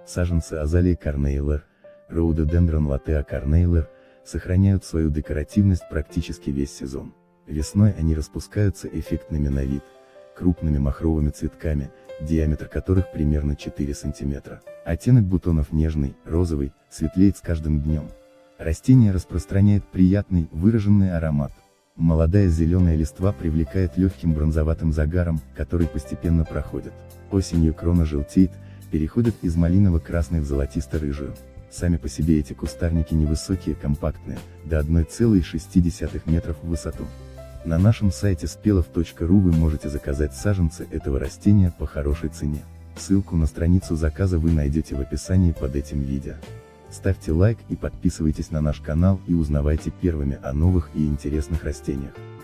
Саженцы азалии корнейлер, роудодендрон латеа корнейлер, сохраняют свою декоративность практически весь сезон. Весной они распускаются эффектными на вид, крупными махровыми цветками, диаметр которых примерно 4 см. Оттенок бутонов нежный, розовый, светлеет с каждым днем. Растение распространяет приятный, выраженный аромат. Молодая зеленая листва привлекает легким бронзоватым загаром, который постепенно проходит. Осенью крона желтеет, переходит из малиново-красной в золотисто-рыжую. Сами по себе эти кустарники невысокие, компактные, до 1,6 метров в высоту. На нашем сайте spelov.ru вы можете заказать саженцы этого растения по хорошей цене. Ссылку на страницу заказа вы найдете в описании под этим видео. Ставьте лайк и подписывайтесь на наш канал и узнавайте первыми о новых и интересных растениях.